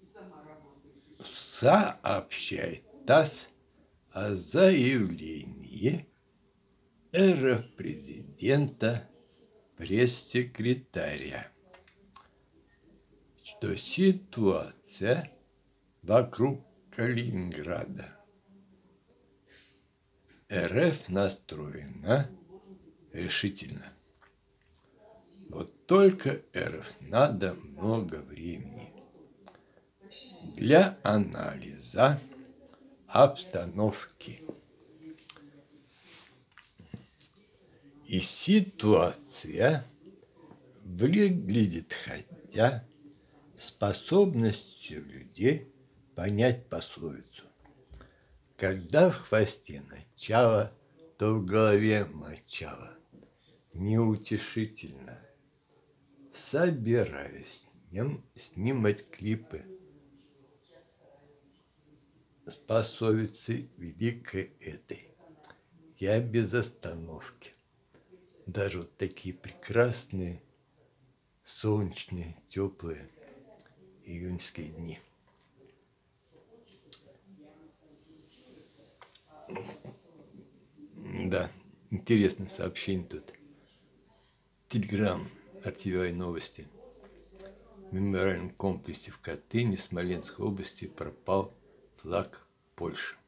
Сообщает ТАСС о заявлении РФ-президента пресс-секретаря, что ситуация вокруг Калининграда РФ настроена решительно. Вот только РФ надо много времени для анализа обстановки. И ситуация выглядит, хотя способностью людей понять пословицу: когда в хвосте начало, то в голове мочало. Неутешительно. Собираюсь снимать клипы с пословицей великой этой. Я без остановки. Даже вот такие прекрасные, солнечные, теплые июньские дни. Да, интересное сообщение тут. Телеграм, RTVI новости. В мемориальном комплексе в Катыни Смоленской области пропал флаг Польши.